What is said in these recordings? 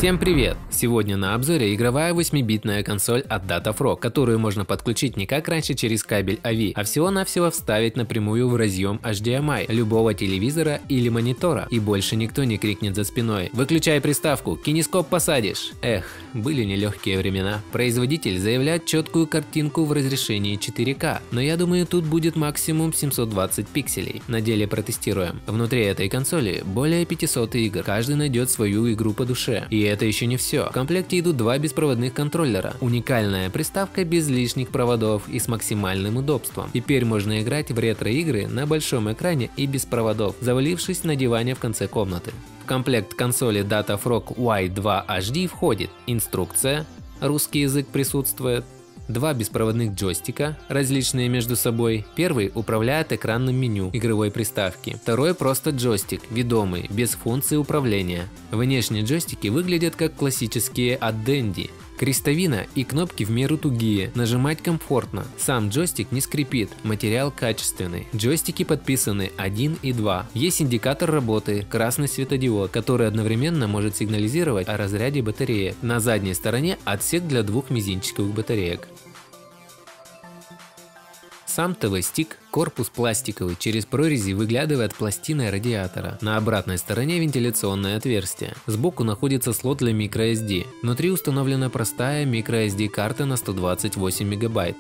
Всем привет! Сегодня на обзоре игровая 8-битная консоль от Datafrog, которую можно подключить не как раньше через кабель AV, а всего-навсего вставить напрямую в разъем HDMI любого телевизора или монитора, и больше никто не крикнет за спиной: «Выключай приставку, кинескоп посадишь!» Эх, были нелегкие времена. Производитель заявляет четкую картинку в разрешении 4К, но я думаю, тут будет максимум 720 пикселей. На деле протестируем. Внутри этой консоли более 500 игр, каждый найдет свою игру по душе. И это еще не все. В комплекте идут два беспроводных контроллера. Уникальная приставка без лишних проводов и с максимальным удобством. Теперь можно играть в ретро-игры на большом экране и без проводов, завалившись на диване в конце комнаты. В комплект консоли Datafrog Y2 HD входит инструкция, русский язык присутствует, два беспроводных джойстика, различные между собой. Первый управляет экранным меню игровой приставки, второй просто джойстик, ведомый, без функции управления. Внешние джойстики выглядят как классические от Dendy. Крестовина и кнопки в меру тугие, нажимать комфортно. Сам джойстик не скрипит, материал качественный. Джойстики подписаны 1 и 2. Есть индикатор работы, красный светодиод, который одновременно может сигнализировать о разряде батареи. На задней стороне отсек для двух мизинчиковых батареек. Сам ТВ-стик, корпус пластиковый, через прорези выглядывает пластина радиатора. На обратной стороне вентиляционное отверстие. Сбоку находится слот для microSD. Внутри установлена простая microSD карта на 128 мегабайт.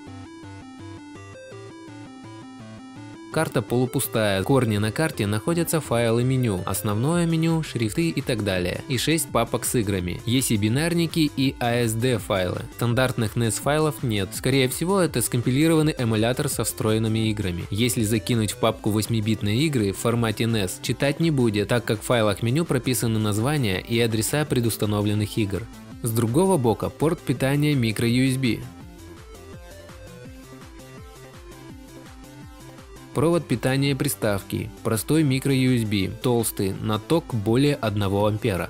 Карта полупустая, в корне на карте находятся файлы меню, основное меню, шрифты и так далее, и 6 папок с играми. Есть и бинарники, и ASD файлы. Стандартных NES файлов нет, скорее всего это скомпилированный эмулятор со встроенными играми. Если закинуть в папку 8-битные игры в формате NES, читать не будет, так как в файлах меню прописаны названия и адреса предустановленных игр. С другого бока порт питания microUSB. Провод питания приставки, простой microUSB, толстый, на ток более 1 ампера.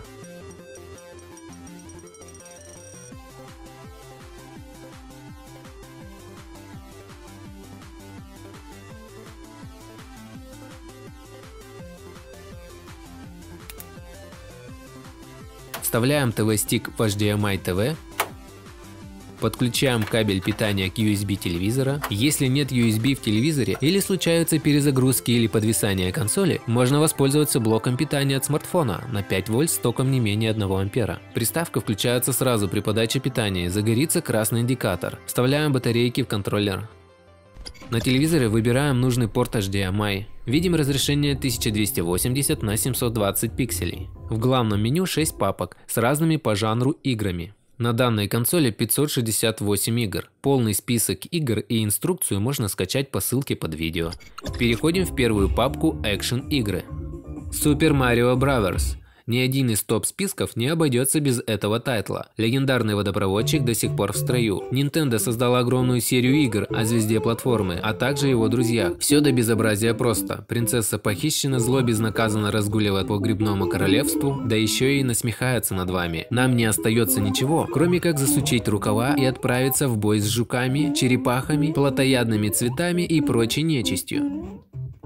Вставляем ТВ-стик в HDMI TV. Подключаем кабель питания к USB телевизора. Если нет USB в телевизоре или случаются перезагрузки или подвисания консоли, можно воспользоваться блоком питания от смартфона на 5 вольт с током не менее 1 ампера. Приставка включается сразу при подаче питания, загорится красный индикатор. Вставляем батарейки в контроллер. На телевизоре выбираем нужный порт HDMI. Видим разрешение 1280 на 720 пикселей. В главном меню 6 папок с разными по жанру играми. На данной консоли 568 игр. Полный список игр и инструкцию можно скачать по ссылке под видео. Переходим в первую папку Action игры. Super Mario Bros. Ни один из топ-списков не обойдется без этого тайтла. Легендарный водопроводчик до сих пор в строю. Nintendo создала огромную серию игр о звезде платформы, а также его друзьях. Все до безобразия просто. Принцесса похищена, зло безнаказанно разгуливает по грибному королевству, да еще и насмехается над вами. Нам не остается ничего, кроме как засучить рукава и отправиться в бой с жуками, черепахами, плотоядными цветами и прочей нечистью.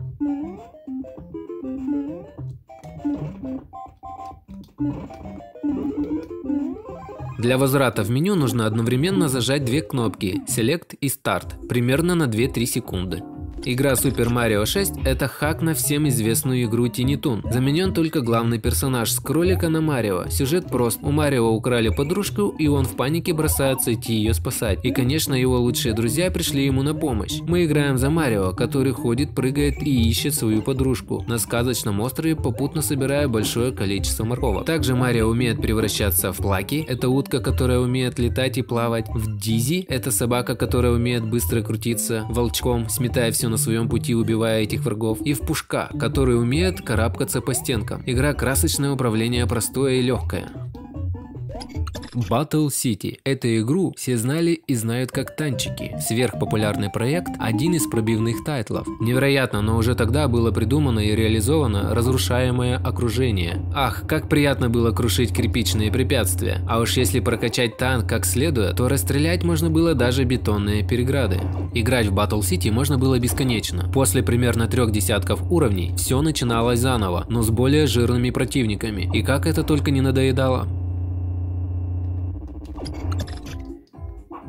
Для возврата в меню нужно одновременно зажать две кнопки Select и Start примерно на 2-3 секунды. Игра Super Mario 6 – это хак на всем известную игру Tiny Toon. Заменен только главный персонаж с кролика на Марио. Сюжет прост. У Марио украли подружку, и он в панике бросается идти ее спасать. И конечно, его лучшие друзья пришли ему на помощь. Мы играем за Марио, который ходит, прыгает и ищет свою подружку на сказочном острове, попутно собирая большое количество морковок. Также Марио умеет превращаться в Плаки – это утка, которая умеет летать и плавать. В Дизи – это собака, которая умеет быстро крутиться волчком, сметая все на своем пути, убивая этих врагов, и в Пушка, который умеет карабкаться по стенкам. Игра красочное, управление простое и легкое. Battle City. Эту игру все знали и знают как танчики. Сверхпопулярный проект, один из пробивных тайтлов. Невероятно, но уже тогда было придумано и реализовано разрушаемое окружение. Ах, как приятно было крушить кирпичные препятствия. А уж если прокачать танк как следует, то расстрелять можно было даже бетонные переграды. Играть в Battle City можно было бесконечно. После примерно 3 десятков уровней все начиналось заново, но с более жирными противниками. И как это только не надоедало.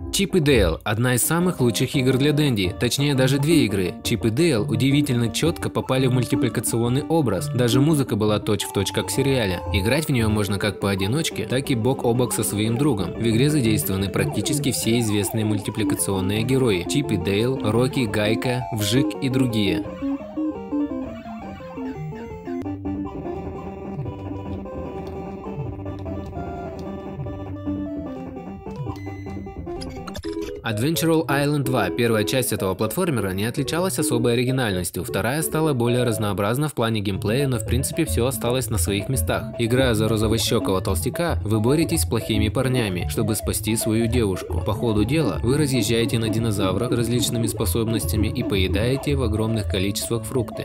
Чип и Дейл – одна из самых лучших игр для Денди, точнее даже две игры. Чип и Дейл удивительно четко попали в мультипликационный образ, даже музыка была точь-в-точь как в сериале. Играть в нее можно как поодиночке, так и бок о бок со своим другом. В игре задействованы практически все известные мультипликационные герои – Чип и Дейл, Рокки, Гайка, Вжик и другие. Adventure Island 2, первая часть этого платформера, не отличалась особой оригинальностью, вторая стала более разнообразна в плане геймплея, но в принципе все осталось на своих местах. Играя за розовощекого толстяка, вы боретесь с плохими парнями, чтобы спасти свою девушку. По ходу дела вы разъезжаете на динозаврах с различными способностями и поедаете в огромных количествах фрукты.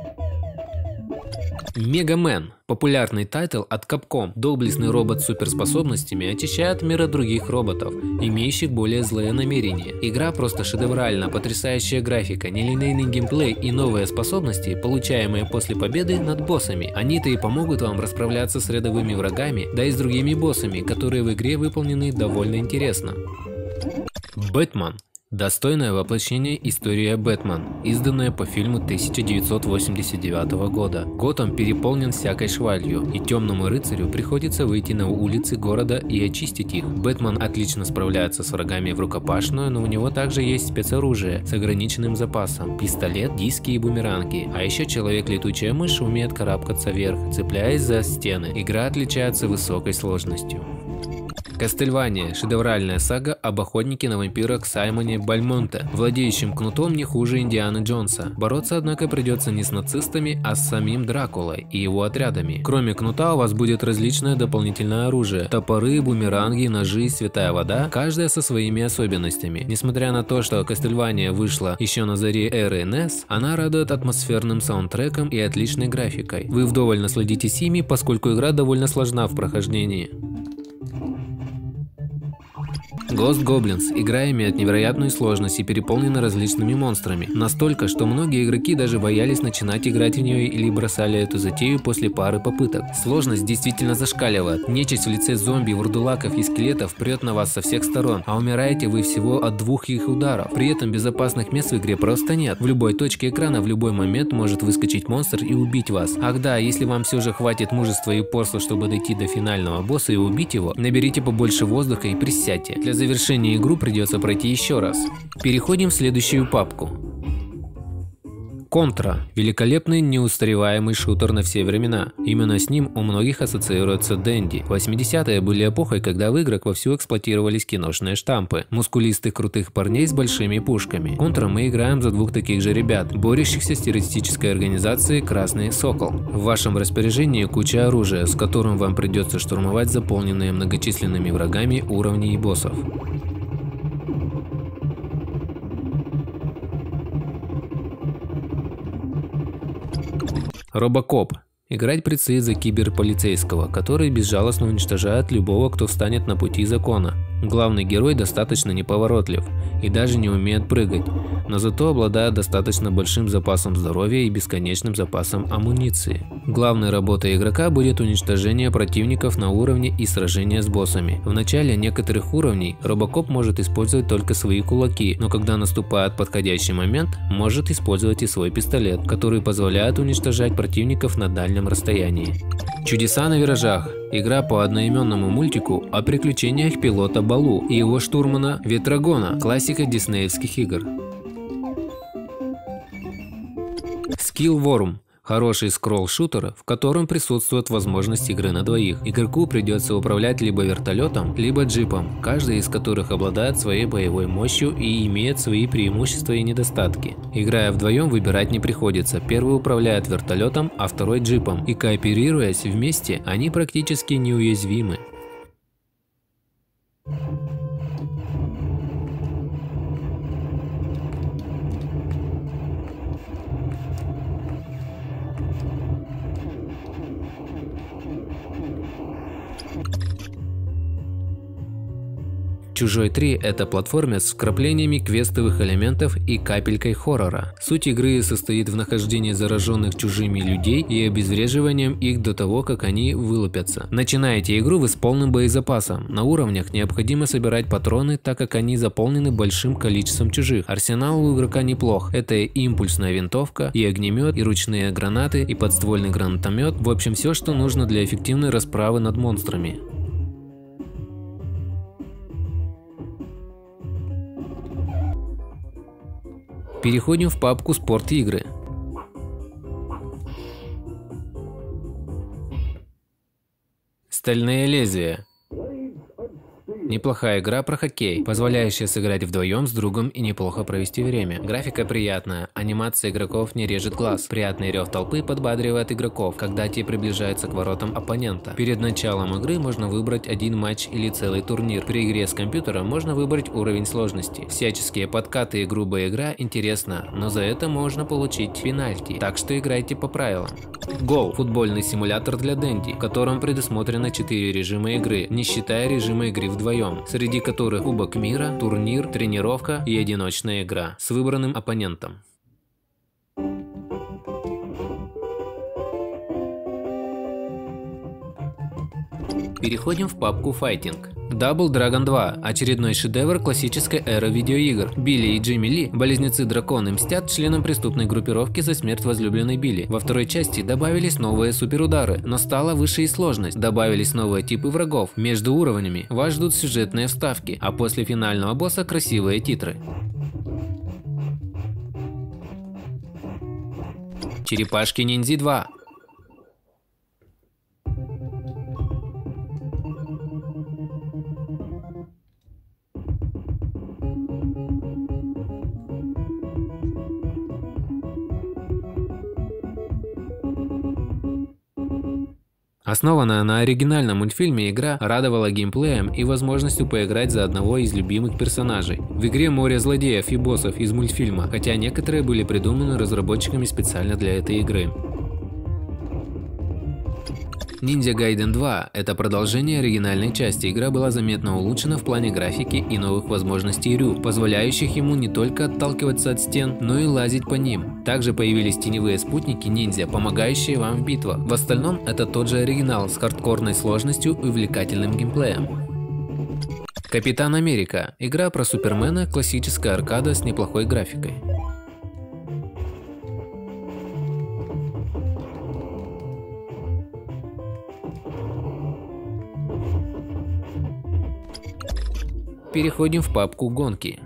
Мега Мен. Популярный тайтл от Capcom. Доблестный робот с суперспособностями очищает мир от других роботов, имеющих более злые намерения. Игра просто шедевральна, потрясающая графика, нелинейный геймплей и новые способности, получаемые после победы над боссами. Они-то и помогут вам расправляться с рядовыми врагами, да и с другими боссами, которые в игре выполнены довольно интересно. Бэтмен. Достойное воплощение истории Бэтмен, изданная по фильму 1989 года. Готэм переполнен всякой швалью, и темному рыцарю приходится выйти на улицы города и очистить их. Бэтмен отлично справляется с врагами в рукопашную, но у него также есть спецоружие с ограниченным запасом, пистолет, диски и бумеранги. А еще человек-летучая мышь умеет карабкаться вверх, цепляясь за стены. Игра отличается высокой сложностью. Castlevania – шедевральная сага об охотнике на вампирах Саймоне Бальмонте, владеющем кнутом не хуже Индианы Джонса. Бороться, однако, придется не с нацистами, а с самим Дракулой и его отрядами. Кроме кнута у вас будет различное дополнительное оружие – топоры, бумеранги, ножи, святая вода, каждая со своими особенностями. Несмотря на то, что Castlevania вышла еще на заре эры NES, она радует атмосферным саундтреком и отличной графикой. Вы вдоволь насладитесь ими, поскольку игра довольно сложна в прохождении. Ghost Goblins. Игра имеет невероятную сложность и переполнена различными монстрами. Настолько, что многие игроки даже боялись начинать играть в нее или бросали эту затею после пары попыток. Сложность действительно зашкаливает. Нечисть в лице зомби, вурдулаков и скелетов прет на вас со всех сторон, а умираете вы всего от 2 их ударов. При этом безопасных мест в игре просто нет. В любой точке экрана в любой момент может выскочить монстр и убить вас. Ах да, если вам все же хватит мужества и упорства, чтобы дойти до финального босса и убить его, наберите побольше воздуха и присядьте. Для завершения игру придется пройти еще раз. Переходим в следующую папку. Contra – великолепный неустареваемый шутер на все времена. Именно с ним у многих ассоциируется Денди. 80-е были эпохой, когда в играх вовсю эксплуатировались киношные штампы. Мускулистых крутых парней с большими пушками. В Contra мы играем за 2 таких же ребят, борющихся с террористической организацией Красный Сокол. В вашем распоряжении куча оружия, с которым вам придется штурмовать заполненные многочисленными врагами уровни и боссов. Робокоп. Играть предстоит за киберполицейского, который безжалостно уничтожает любого, кто встанет на пути закона. Главный герой достаточно неповоротлив и даже не умеет прыгать, но зато обладает достаточно большим запасом здоровья и бесконечным запасом амуниции. Главной работой игрока будет уничтожение противников на уровне и сражение с боссами. В начале некоторых уровней Робокоп может использовать только свои кулаки, но когда наступает подходящий момент, может использовать и свой пистолет, который позволяет уничтожать противников на дальнем расстоянии. Чудеса на виражах. Игра по одноименному мультику о приключениях пилота Балу и его штурмана Ветрогона, классика диснеевских игр. Skillworm. Хороший скролл-шутер, в котором присутствует возможность игры на двоих. Игроку придется управлять либо вертолетом, либо джипом, каждый из которых обладает своей боевой мощью и имеет свои преимущества и недостатки. Играя вдвоем, выбирать не приходится. Первый управляет вертолетом, а второй джипом. И кооперируясь вместе, они практически неуязвимы. Чужой 3 – это платформер с вкраплениями квестовых элементов и капелькой хоррора. Суть игры состоит в нахождении зараженных чужими людей и обезвреживанием их до того, как они вылупятся. Начинаете игру вы с полным боезапасом. На уровнях необходимо собирать патроны, так как они заполнены большим количеством чужих. Арсенал у игрока неплох. Это и импульсная винтовка, и огнемет, и ручные гранаты, и подствольный гранатомет. В общем, все, что нужно для эффективной расправы над монстрами. Переходим в папку «Спорт-игры». Стальные лезвия. Неплохая игра про хоккей, позволяющая сыграть вдвоем с другом и неплохо провести время. Графика приятная, анимация игроков не режет глаз. Приятный рев толпы подбадривает игроков, когда те приближаются к воротам оппонента. Перед началом игры можно выбрать один матч или целый турнир. При игре с компьютером можно выбрать уровень сложности. Всяческие подкаты и грубая игра интересна, но за это можно получить пенальти, так что играйте по правилам. Гол – футбольный симулятор для Дэнди, в котором предусмотрено 4 режима игры, не считая режима игры вдвоем, среди которых Кубок мира, турнир, тренировка и одиночная игра с выбранным оппонентом. Переходим в папку «Файтинг». Double Dragon 2 – очередной шедевр классической эры видеоигр. Билли и Джимми Ли, близнецы-драконы, мстят членам преступной группировки за смерть возлюбленной Билли. Во второй части добавились новые суперудары, но стала выше и сложность. Добавились новые типы врагов. Между уровнями вас ждут сюжетные вставки, а после финального босса красивые титры. Черепашки-ниндзя 2. Основанная на оригинальном мультфильме, игра радовала геймплеем и возможностью поиграть за одного из любимых персонажей. В игре море злодеев и боссов из мультфильма, хотя некоторые были придуманы разработчиками специально для этой игры. Ninja Gaiden 2 – это продолжение оригинальной части. Игра была заметно улучшена в плане графики и новых возможностей Рю, позволяющих ему не только отталкиваться от стен, но и лазить по ним. Также появились теневые спутники ниндзя, помогающие вам в битвах. В остальном это тот же оригинал с хардкорной сложностью и увлекательным геймплеем. Капитан Америка – игра про Супермена, классическая аркада с неплохой графикой. Переходим в папку «Гонки».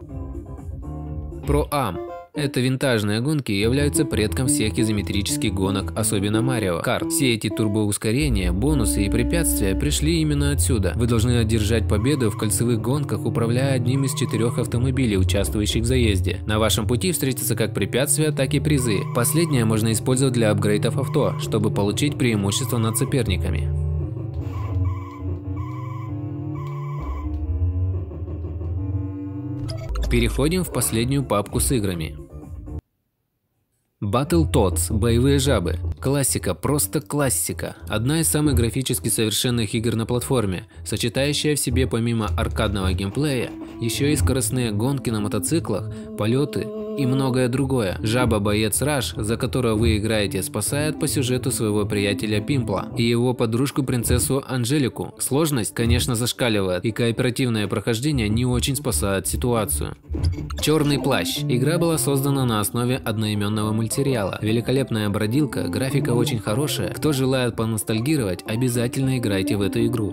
Pro-Am. Это винтажные гонки являются предком всех изометрических гонок, особенно Mario Kart. Все эти турбоускорения, бонусы и препятствия пришли именно отсюда. Вы должны одержать победу в кольцевых гонках, управляя одним из 4 автомобилей, участвующих в заезде. На вашем пути встретятся как препятствия, так и призы. Последнее можно использовать для апгрейдов авто, чтобы получить преимущество над соперниками. Переходим в последнюю папку с играми. Battletoads – боевые жабы. Классика, просто классика. Одна из самых графически совершенных игр на платформе, сочетающая в себе помимо аркадного геймплея, еще и скоростные гонки на мотоциклах, полеты и многое другое. Жаба-боец Раш, за которого вы играете, спасает по сюжету своего приятеля Пимпла и его подружку-принцессу Анжелику. Сложность, конечно, зашкаливает, и кооперативное прохождение не очень спасает ситуацию. Черный плащ. Игра была создана на основе одноименного мультсериала. Великолепная бродилка, графика очень хорошая. Кто желает поностальгировать, обязательно играйте в эту игру.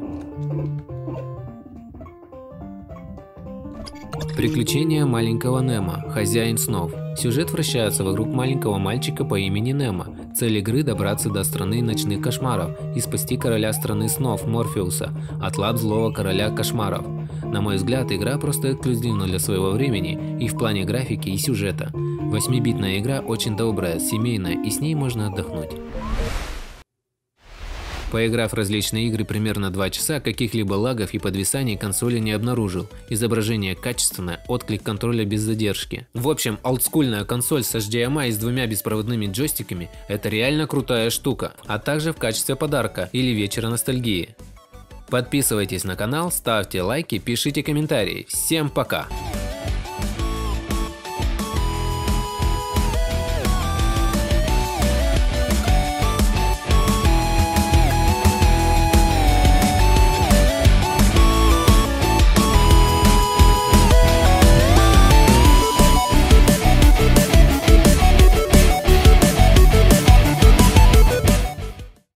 Приключения маленького Немо. Хозяин снов. Сюжет вращается вокруг маленького мальчика по имени Немо. Цель игры – добраться до страны ночных кошмаров и спасти короля страны снов Морфеуса от лап злого короля кошмаров. На мой взгляд, игра просто эксклюзивна для своего времени и в плане графики и сюжета. 8-битная игра очень добрая, семейная, и с ней можно отдохнуть. Поиграв в различные игры примерно 2 часа, каких-либо лагов и подвисаний консоли не обнаружил. Изображение качественное, отклик контроля без задержки. В общем, олдскульная консоль с HDMI с 2 беспроводными джойстиками – это реально крутая штука, а также в качестве подарка или вечера ностальгии. Подписывайтесь на канал, ставьте лайки, пишите комментарии. Всем пока!